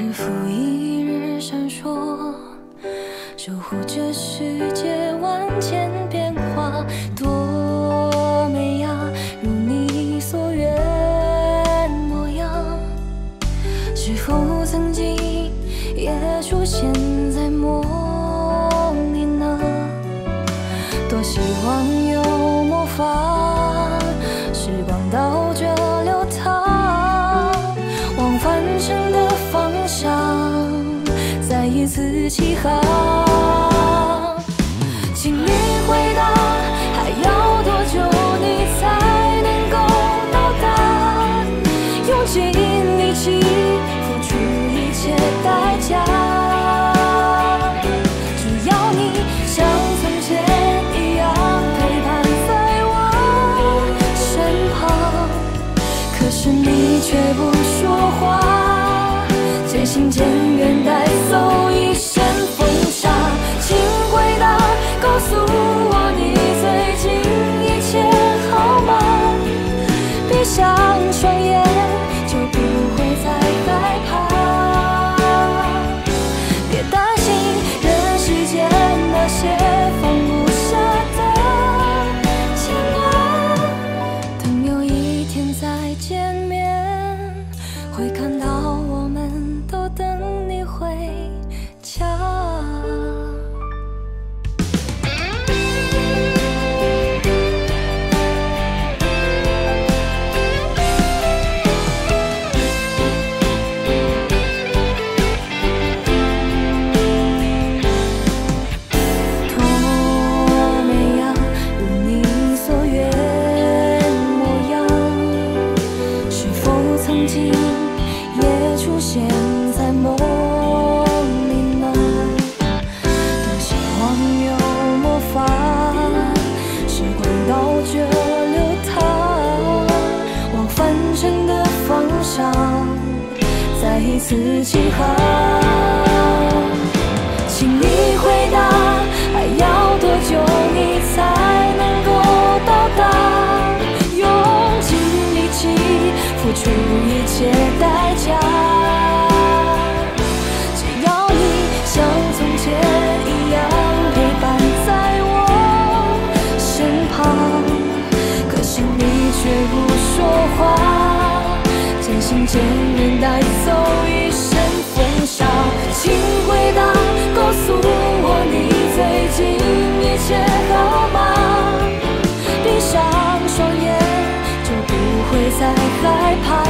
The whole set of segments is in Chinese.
日复一日闪烁，守护着世界万千变化。多美呀，如你所愿模样。是否曾经也出现在梦里呢？多希望有魔法，时光倒着流淌，往返程的方向再一次起航。请你回答，还要多久你才能够到达？用尽力气，付出一切代价。只要你像从前一样陪伴在我身旁，可是你却不说话，渐行渐远，带走一身风沙。请回答，告诉我你最近一切好吗？闭上双眼，就不会再害怕。别担心人世间那些放不下的牵挂，等有一天再见面，会看到我们都等你回家。多美呀，如你所愿模样。是否曾经也出现在梦里呢？多希望有魔法，时光倒着流淌，往返程的方向再一次起航。请你回答，还要多久你才能够到达？用尽力气，付出一切代价。只要你像从前一样陪伴在我身旁，可是你却不说话，渐行渐远，带走一身风沙。请回答，告诉我你最近一切好吗？闭上双眼，就不会再害怕。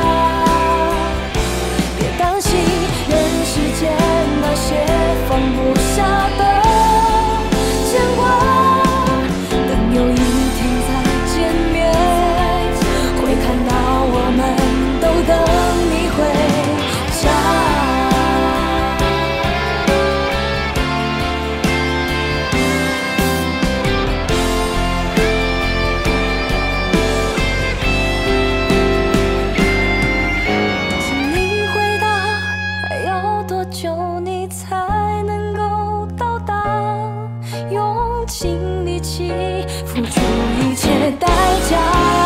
别担心人世间那些放不下的牵挂，等有一天再见面，会看到我们都等你回家。请你回答，还要多久你才能够到达？用尽力气，付出一切代价。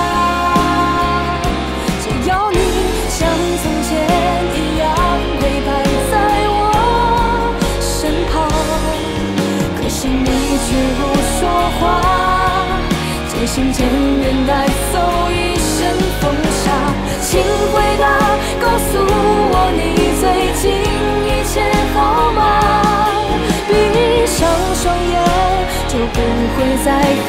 只要你像从前一样陪伴在我身旁，可是你却不说话，渐行渐远，带走一身风沙。请回答，告诉我你最近一切好吗？闭上双眼，就不会再